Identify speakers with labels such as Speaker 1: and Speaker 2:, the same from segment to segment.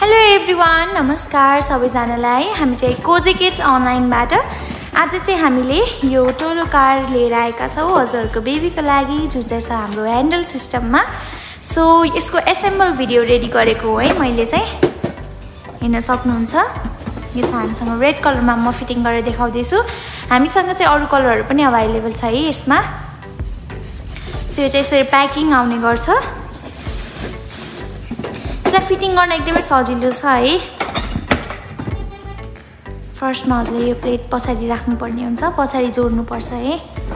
Speaker 1: Hello everyone, नमस्कार सबैजनालाई। हामी चाहिँ CozyKids अनलाइनबाट आज चाहिँ हामीले यो टोरो कार लिएर आएका छौँ हजुरहरूको बेबीको लागि, जुन चाहिँ छ हाम्रो ह्यान्डल सिस्टममा। सो यसको एसेम्बल भिडियो रेडी गरेको हो है मैले चाहिँ, हेर्न सक्नुहुन्छ। यसमा हामीसँग रेड कलरमा म फिटिङ गरेर देखाउँदैछु। हामीसँग चाहिँ अरू कलरहरू पनि अभाइलेबल छ है यसमा। सो यो चाहिँ यसरी प्याकिङ आउने गर्छ। यसलाई फिटिङ गर्न एकदमै सजिलो छ है। फर्स्टमा हजुरले यो प्लेट पछाडि राख्नुपर्ने हुन्छ, पछाडि जोड्नुपर्छ है,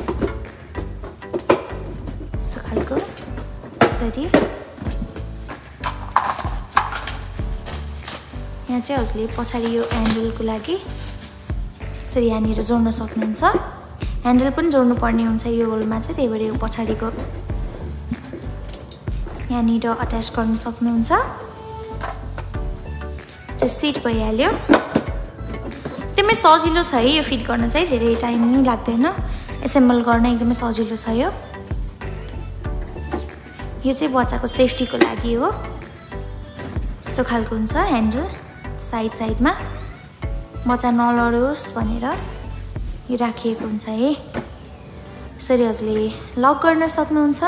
Speaker 1: यस्तो खालको यसरी। यहाँ चाहिँ हजुरले पछाडि यो ह्यान्डलको लागि यसरी यहाँनिर जोड्न सक्नुहुन्छ। ह्यान्डल पनि जोड्नु पर्ने हुन्छ यो होलमा चाहिँ, त्यही भएर यो पछाडिको यहाँनिर अट्याच गर्न सक्नुहुन्छ। चाहिँ सिट भइहाल्यो। एकदमै सजिलो छ है यो फिट गर्न चाहिँ, धेरै टाइम नै लाग्दैन। एसेम्बल गर्न एकदमै सजिलो छ यो। यो चाहिँ बच्चाको सेफ्टीको लागि हो। यस्तो खालको हुन्छ ह्यान्डल, साइड साइडमा बच्चा नलडोस् भनेर यो राखिएको हुन्छ है। यसरी हजुरले लक गर्न सक्नुहुन्छ।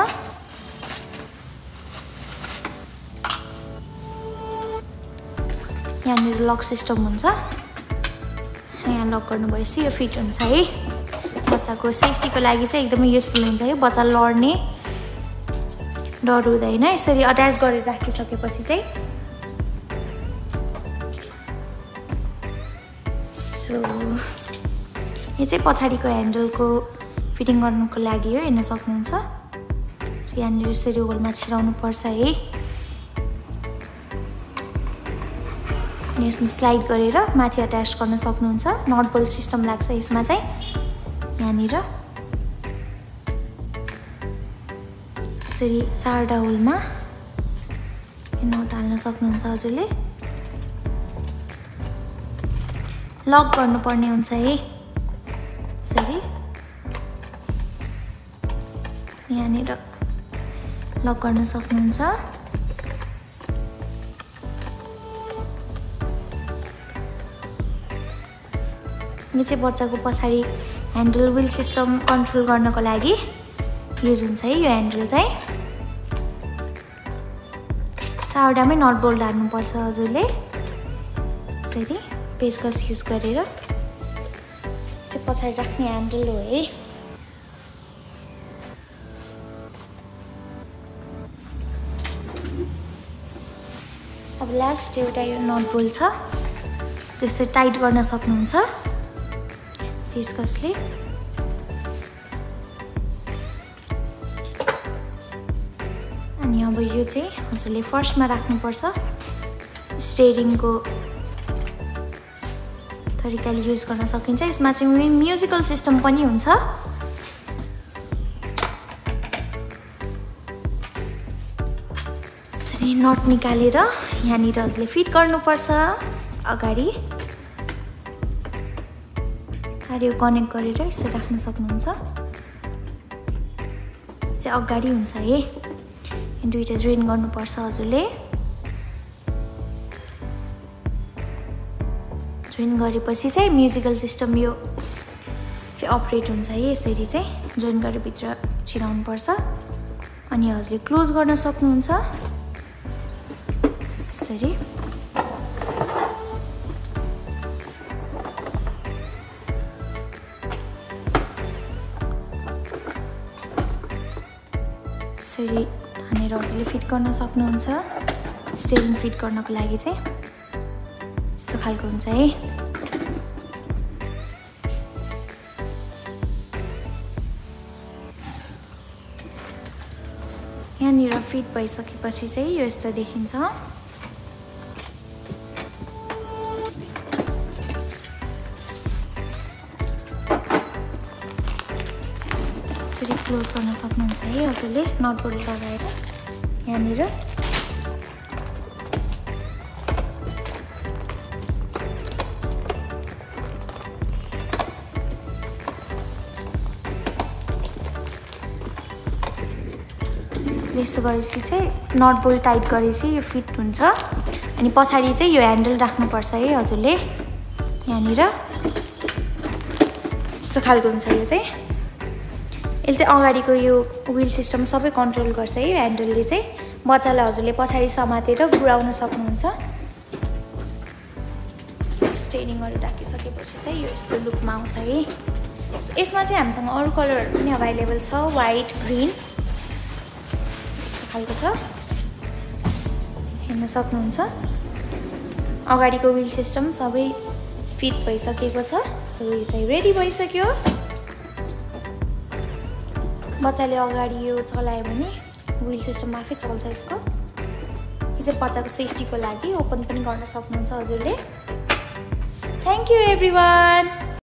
Speaker 1: यहाँनिर लक सिस्टम हुन्छ, यहाँ लक गर्नु भएपछि यो फिट हुन्छ है। बच्चाको सेफ्टीको लागि चाहिँ एकदमै युजफुल हुन्छ है, बच्चा लड्ने डर हुँदैन। यसरी अट्याच गरेर राखिसकेपछि चाहिँ सो यो चाहिँ पछाडिको ह्यान्डलको फिटिङ गर्नुको लागि हो, हेर्न सक्नुहुन्छ। सो यहाँनिर यसरी होलमा छिराउनु पर्छ है। यसमा स्लाइड गरेर माथि अट्याच गर्न सक्नुहुन्छ। नट बोल्ट सिस्टम लाग्छ यसमा चाहिँ। यहाँनिर यसरी 4वटा होलमा नट हाल्न सक्नुहुन्छ हजुरले। लक गर्नुपर्ने हुन्छ है यसरी। यहाँनिर लक गर्न सक्नुहुन्छ। यो चाहिँ बच्चाको पछाडि ह्यान्डल व्हिल सिस्टम कन्ट्रोल गर्नको लागि युज हुन्छ है यो ह्यान्डल चाहिँ। 4वटामै नट बोल्ट हाल्नुपर्छ हजुरले यसरी पेचकस युज गरेर। चाहिँ पछाडि राख्ने ह्यान्डल हो है। अब लास्ट एउटा यो नट बोल्ट छ, जसले टाइट गर्न सक्नुहुन्छ पेचकसले। अनि अब यो चाहिँ हजुरले फर्स्टमा राख्नुपर्छ। स्टेरिङको तरिकाले युज गर्न सकिन्छ। यसमा चाहिँ म्युजिकल सिस्टम पनि हुन्छ। यसरी नट निकालेर यहाँनिर हजुरले फिट गर्नुपर्छ अगाडि। यो कनेक्ट गरेर यसो राख्न सक्नुहुन्छ। चाहिँ अगाडि हुन्छ है। दुईवटा जोइन गर्नुपर्छ हजुरले। जोइन गरेपछि चाहिँ म्युजिकल सिस्टम यो अपरेट हुन्छ है। यसरी चाहिँ जोइन गरेर भित्र छिराउनुपर्छ। अनि हजुरले क्लोज गर्न सक्नुहुन्छ यसरी। यसरी हानेर हजुरले फिट गर्न सक्नुहुन्छ। स्टेरिङ फिट गर्नको लागि चाहिँ यस्तो खालको हुन्छ है। यहाँनिर फिट भइसकेपछि चाहिँ यो यस्तो देखिन्छ। क्लोज गर्न सक्नुहुन्छ है हजुरले नट बोल्ट लगाएर। यहाँनिर यसो गरेपछि चाहिँ नट बोल्ट टाइट गरेपछि यो फिट हुन्छ। अनि पछाडि चाहिँ यो ह्यान्डल राख्नुपर्छ है हजुरले यहाँनिर यस्तो खालको हुन्छ यो चाहिँ यसले चाहिँ अगाडिको यो व्हील सिस्टम सबै कन्ट्रोल गर्छ है ह्यान्डलले चाहिँ बच्चालाई हजुरले पछाडि समातेर घुराउन सक्नुहुन्छ स्टेरिङहरु राखिसकेपछि चाहिँ यो यस्तो लुकमा आउँछ है यसमा चाहिँ हामीसँग अरु कलरहरु पनि अभाइलेबल छ व्हाइट ग्रीन यस्तो खालको छ हेर्न सक्नुहुन्छ अगाडिको व्हील सिस्टम सबै फिट भइसकेको छ सो यो चाहिँ रेडी भइसक्यो बच्चाले अगाडि यो चलायो भने व्हील सिस्टम आफै चल्छ यसको यो चाहिँ बच्चाको सेफ्टीको लागि ओपन पनि गर्न सक्नुहुन्छ हजुरले थ्यांक यू एभ्रीवन